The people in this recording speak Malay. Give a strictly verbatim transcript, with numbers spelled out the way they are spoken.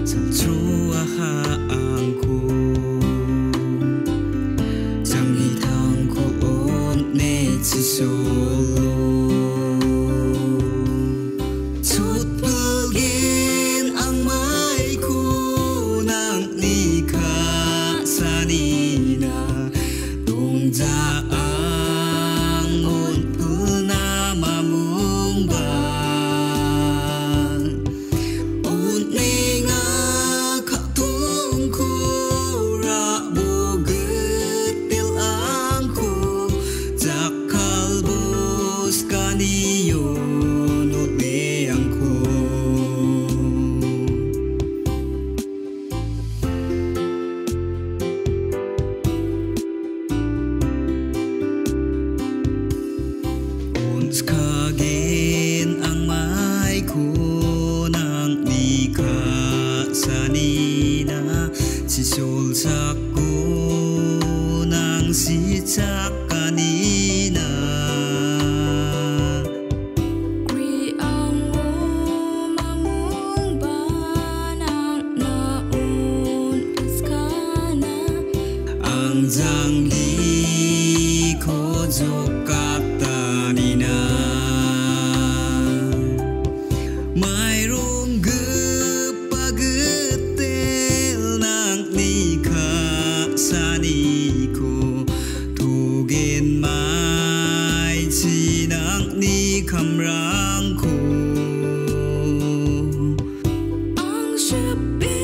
chua hang ku chẳng hi thang ku ôn nê chi solo chút bulgin ang mai ku nang ni kha sanina tung ja ang on puna mamung ba on ni nga kha tung ku ra bu getil ang ku jakal bus kaniyo no le ang ku Kagin ang may kunang ni ka sanina si sol sa kunang si sa kanina Kwi ang umamong banang naun iskana ang jangli ko jokatanina mayroong gepagetel nang nika saniko tugin may sinang ni kamrangko ang shabi